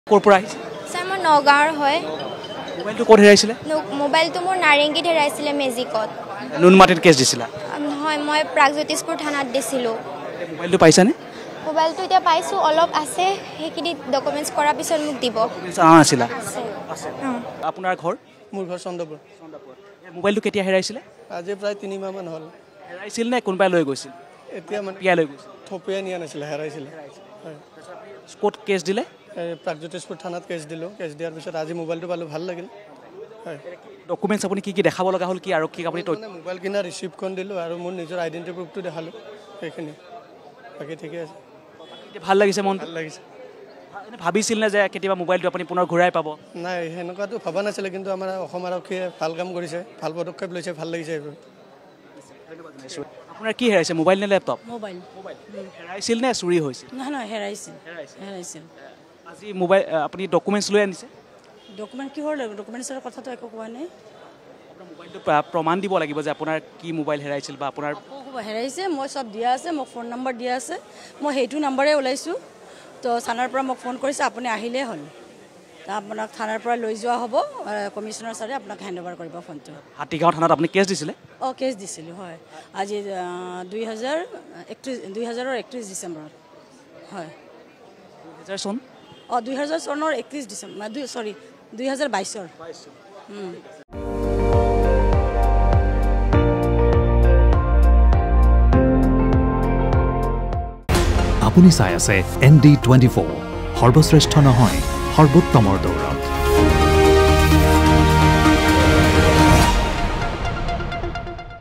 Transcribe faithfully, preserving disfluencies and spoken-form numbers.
ক'ৰ পৰা আহিছে? স্যাৰ মই নগাঁৱৰ হয়। মোবাইলটো ক'ত হেৰাইছিলে? মোবাইলটো মোৰ নাৰেংগীত হেৰাইছিলে মেজিকত। নুনমাটিত কেছ দিছিলা? নহয়, মই প্ৰাগজ্যোতিষপুৰ থানাত দিছিলোঁ। মোবাইলটো পাইছানে? মোবাইলটো এতিয়া পাইছোঁ, অলপ আছে, সেইখিনি ডকুমেণ্টছ কৰাৰ পিছত মোক দিব। অনা নাছিলা? আছে। আপোনাৰ ঘৰ? মোৰ ঘৰ চন্দ্ৰপুৰ। মোবাইলটো কেতিয়া হেৰাইছিলে? আজি প্ৰায় তিনিমাহমান হ'ল। হেৰাইছিল নে কোনোবাই লৈ গৈছিল? এতিয়া মানে পিয়াই লৈ গৈছিল? থপিয়াই নিয়া নাছিলে, হেৰাইছিলে। হয়। ক'ত কেছ দিলে? প্ৰাগজ্যোতিষপুৰ থানাত কেছ দিলোঁ। কেছ দিয়াৰ পিছত আজি মোবাইলটো পালোঁ, ভাল লাগিল। হয়। ডকুমেণ্টছ আপুনি কি কি দেখাব লগা হ'ল? কি আৰক্ষীক আপুনি মোবাইল কিনা ৰিচিপ্টখন দিলোঁ আৰু মোৰ নিজৰ আইডেণ্টি প্ৰুফটো দেখালোঁ, সেইখিনি। বাকী ঠিকে আছে। ভাল লাগিছে মন? ভাল লাগিছে। ভাবিছিল নে যে কেতিয়াবা মোবাইলটো আপুনি পুনৰ ঘূৰাই পাব? নাই, সেনেকুৱাটো ভবা নাছিলে, কিন্তু আমাৰ অসম আৰক্ষীয়ে ভাল কাম কৰিছে, ভাল পদক্ষেপ লৈছে, ভাল লাগিছে এইবোৰ। আপোনাৰ কি হেৰাইছে, মোবাইল নে লেপটপ? মোবাইল। হেৰাইছিল নে চুৰি হৈছিল? নহয় নহয়, হেৰাইছিল হেৰাইছিল। আজি মোবাইল আপুনি ডকুমেণ্টছ লৈ আনিছে? ডকুমেণ্ট কিহৰ লাগিব? ডকুমেণ্টছৰ কথাটো একো কোৱা নাই। আপোনাৰ মোবাইলটো প্ৰমাণ দিব লাগিব যে আপোনাৰ কি মোবাইল হেৰাইছিল বা আপোনাৰ হেৰাইছে। মই চব দিয়া আছে, মোক ফোন নম্বৰ দিয়া আছে, মই সেইটো নম্বৰে ওলাইছোঁ। তো থানাৰ পৰা মোক ফোন কৰিছে, আপুনি আহিলেই হ'ল। আপোনাক থানাৰ পৰা লৈ যোৱা হ'ব, কমিশ্যনাৰ ছাৰে আপোনাক হেণ্ড অভাৰ কৰিব ফোনটো। হাতীগাঁও থানাত আপুনি কেছ দিছিলে? অঁ, কেছ দিছিলোঁ, হয়। আজি দুই হাজাৰ একত্ৰিছ দুই হাজাৰৰ একত্ৰিছ ডিচেম্বৰত। হয়। দুহেজাৰ চন? অঁ, দুই হাজাৰ চনৰ একত্ৰিছ ডিচেম্বৰ, দুই চৰি দুই হাজাৰ বাইছৰ। আপুনি চাই আছে এন ডি টুৱেণ্টি ফ'ৰ, সৰ্বশ্ৰেষ্ঠ নহয় সৰ্বোত্তমৰ দৌৰত।